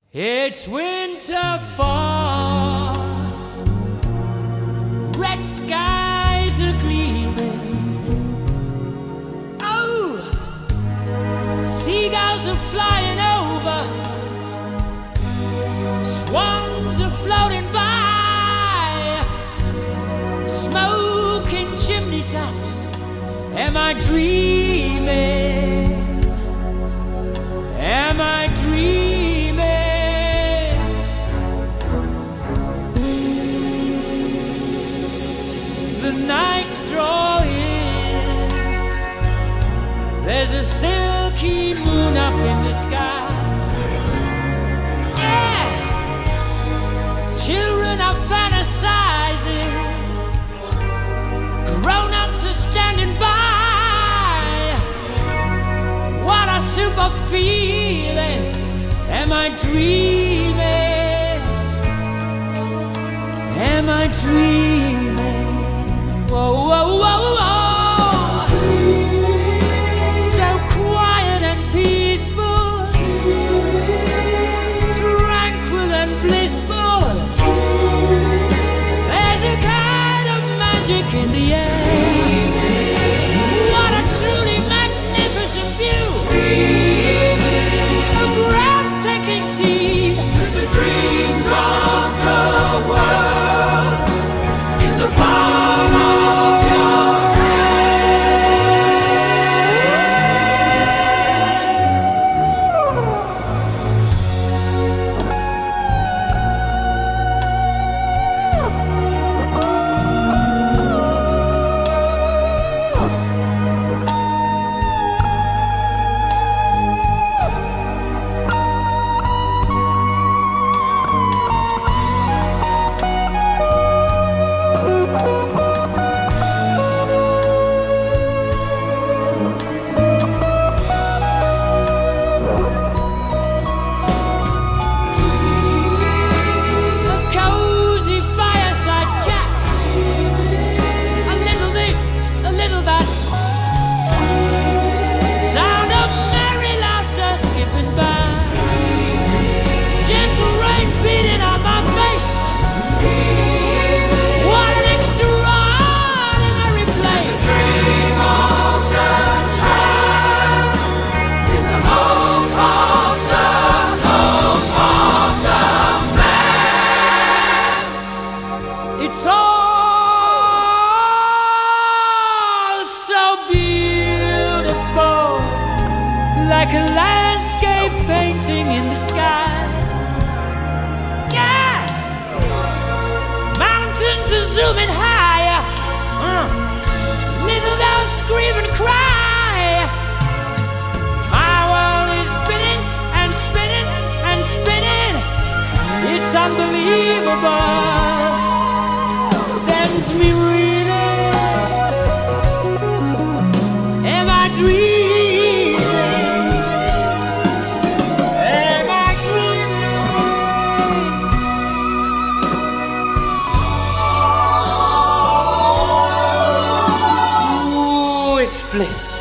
It's winter fall, red skies are gleaming. Oh, seagulls are flying over, swans are floating by, smoking chimney tops. Am I dreaming? Am I dreaming? The nights draw in, there's a silky moon up in the sky. Yeah, children are fantasizing, grown-ups are standing by. What a super feeling. Am I dreaming? Am I dreaming? Whoa, whoa, whoa, whoa. So quiet and peaceful, tranquil and blissful. There's a kind of magic in the air. What a truly magnificent view. A breathtaking scene. The dreams of the world in the palm of your it's all so beautiful, like a landscape painting in the sky. Yeah, mountains are zooming higher, little dogs scream and cry. My world is spinning and spinning and spinning. It's unbelievable. Sends me reeling. Am I dreaming? Am I dreaming? Ooh, it's bliss.